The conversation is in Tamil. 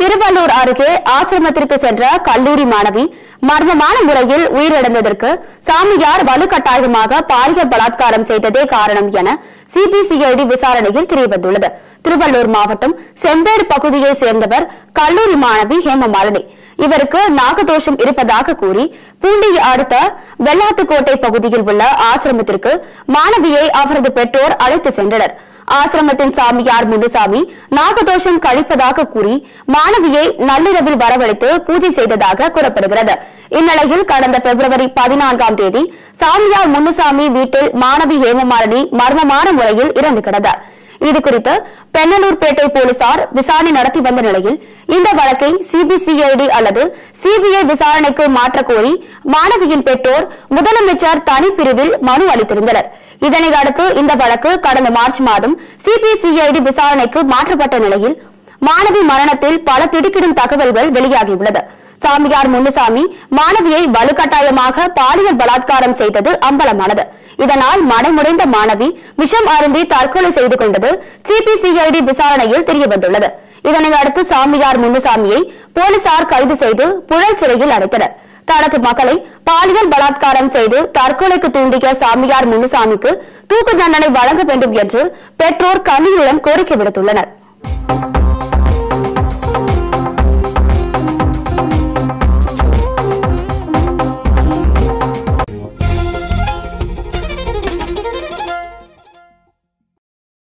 திருவள்ளூர் அருகே ஆசிரமத்திற்கு சென்ற கல்லூரி மாணவி மர்மமான முறையில் உயிரிழந்ததற்கு சாமியார் வலுக்கட்டாயமாக பாலியல் பலாத்காரம் செய்ததே காரணம் என சிபிசிஐடி விசாரணையில் தெரியவந்துள்ளது. திருவள்ளூர் மாவட்டம் செம்பேடு பகுதியை சேர்ந்தவர் கல்லூரி மாணவி ஹேமமாலினி. இவருக்கு நாகதோஷம் இருப்பதாக கூறி பூண்டியை அடுத்த வெள்ளாத்துக்கோட்டை பகுதியில் உள்ள ஆசிரமத்திற்கு மாணவியை அவரது பெற்றோர் அழைத்து சென்றனர். ஆசிரமத்தின் சாமியார் முனுசாமி நாகதோஷம் கழிப்பதாக கூறி மாணவியை நள்ளிரவில் வரவழைத்து பூஜை செய்ததாக கூறப்படுகிறது. இந்நிலையில் கடந்த பிப்ரவரி 14ஆம் தேதி சாமியார் முனுசாமி வீட்டில் மாணவி ஹேமமாலினி மர்மமான முறையில் இறந்து கிடந்தார். இதுகுறித்து பெண்ணலூர்பேட்டை போலீசார் விசாரணை நடத்தி வந்த நிலையில் இந்த வழக்கை சிபிசிஐடி அல்லது சிபிஐ விசாரணைக்கு மாற்ற கோரி மாணவியின் பெற்றோர் முதலமைச்சர் தனிப்பிரிவில் மனு அளித்திருந்தனர். இதனை அடுத்து இந்த வழக்கு கடந்த மார்ச் மாதம் சிபிசிஐடி விசாரணைக்கு மாற்றப்பட்ட நிலையில் மாணவி மரணத்தில் பல திடுக்கிடும் தகவல்கள் வெளியாகியுள்ளது. சாமியார் முனுசாமி மாணவியை வலுக்கட்டாயமாக பாலியல் பலாத்காரம் செய்தது அம்பலமானது. இதனால் மனமுடைந்த மாணவி விஷம் அருந்தி தற்கொலை செய்து கொண்டது சிபிசிஐடி விசாரணையில் தெரியவந்துள்ளது. இதனை அடுத்து சாமியார் முனுசாமியை போலீசார் கைது செய்து புழல் சிறையில் அடைத்தனர். தனது மகளை பாலியல் பலாத்காரம் செய்து தற்கொலைக்கு தூண்டிய சாமியார் முனுசாமிக்கு தூக்கு தண்டனை வழங்க வேண்டும் என்று பெற்றோர் கண்ணீருடன் கோரிக்கை விடுத்துள்ளனர்.